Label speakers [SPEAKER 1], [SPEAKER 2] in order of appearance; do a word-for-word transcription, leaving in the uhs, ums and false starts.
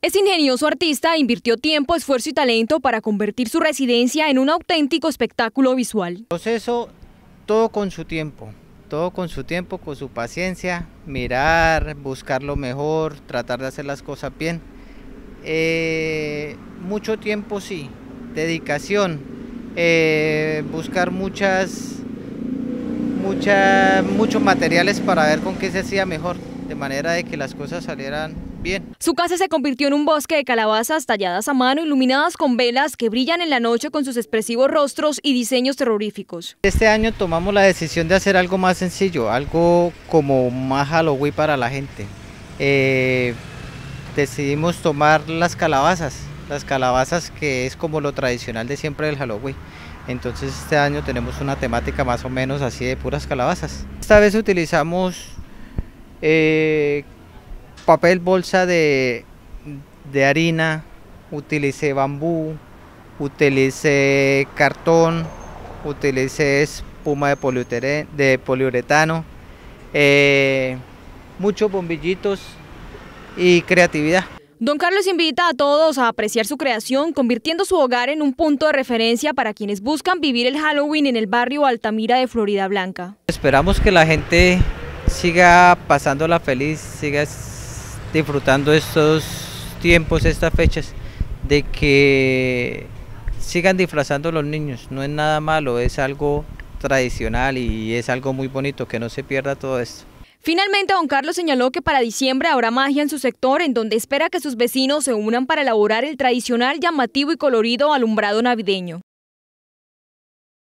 [SPEAKER 1] Este ingenioso artista invirtió tiempo, esfuerzo y talento para convertir su residencia en un auténtico espectáculo visual.
[SPEAKER 2] Proceso, todo con su tiempo, todo con su tiempo, con su paciencia, mirar, buscar lo mejor, tratar de hacer las cosas bien. Eh, mucho tiempo sí, dedicación, eh, buscar muchas, mucha, muchos materiales para ver con qué se hacía mejor, de manera de que las cosas salieran bien.
[SPEAKER 1] Su casa se convirtió en un bosque de calabazas talladas a mano, iluminadas con velas que brillan en la noche con sus expresivos rostros y diseños terroríficos.
[SPEAKER 2] Este año tomamos la decisión de hacer algo más sencillo, algo como más Halloween para la gente. Eh, decidimos tomar las calabazas, las calabazas que es como lo tradicional de siempre del Halloween. Entonces este año tenemos una temática más o menos así de puras calabazas. Esta vez utilizamos eh, papel bolsa de, de harina, utilicé bambú, utilicé cartón, utilicé espuma de, poliuretano, de poliuretano eh, muchos bombillitos y creatividad.
[SPEAKER 1] Don Carlos invita a todos a apreciar su creación, convirtiendo su hogar en un punto de referencia para quienes buscan vivir el Halloween en el barrio Altamira de Floridablanca.
[SPEAKER 2] Esperamos que la gente siga pasándola feliz, siga disfrutando estos tiempos, estas fechas, de que sigan disfrazando a los niños. No es nada malo, es algo tradicional y es algo muy bonito, que no se pierda todo esto.
[SPEAKER 1] Finalmente, don Carlos señaló que para diciembre habrá magia en su sector, en donde espera que sus vecinos se unan para elaborar el tradicional, llamativo y colorido alumbrado navideño.